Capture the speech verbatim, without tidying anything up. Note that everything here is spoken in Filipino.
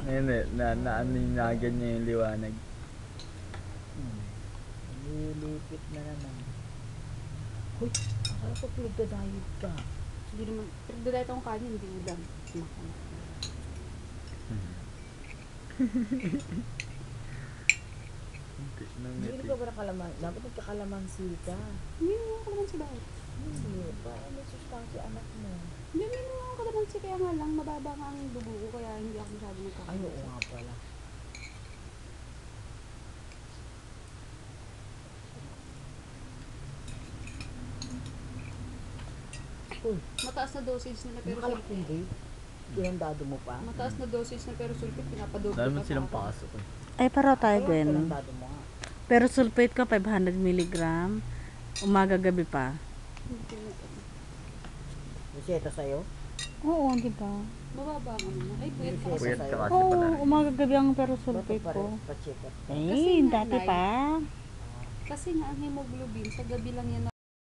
Hindi, na, na, ano yung nagan niya yung liwanag. Hmm. Nililipit na naman. Hoy, akala ko pinagdadayod ka. Hindi naman, pero dahil akong kanin, hindi ulam. Makalat. Hindi ka ba nakalaman? Dapat nagkakalamansi ka. Hindi naman ako naman si bakit. Hindi. Parang may sustansya anak mo. Hindi naman ako kalamansi, kaya nga lang, mababa nga ang dugo ko, kaya hindi ako masyado Ay, nagkakalamansi. oo nga pala. Uy, Mataas na dosage nila pero nakalak sulfate. yung vape. Pinandado mo pa. Mataas na dosage na pero sulfate, pinapadose Dahil mo pa silang pa ako. pasok eh. Ay, para tayo, Kaya Gwen. pinandado mo nga. Pero sulfate ka, five hundred milligram. Umaga-gabi pa. Hindi na. Reseta sa'yo? Oo, di ba? Mababa ang ano na. Ay, pwede Pwede. ako Puyat sa ka kasi Oo, pala. umaga-gabi ang pero Ba't sulfate pare, ko. pa-check up? Eh, Kasi nga, dati Nay. pa. Kasi nga ang hemoglobin, sa gabi lang yan